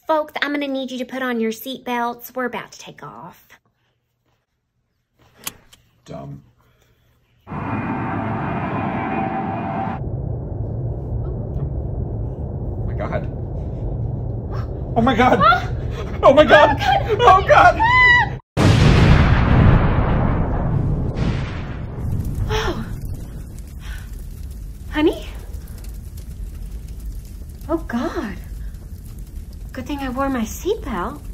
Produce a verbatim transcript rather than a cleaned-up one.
Folks, I'm gonna need you to put on your seat belts. We're about to take off. Dumb. Oh my god. Oh my god. Oh my god. Oh god. Oh. Honey? Oh god. Good thing I wore my seatbelt.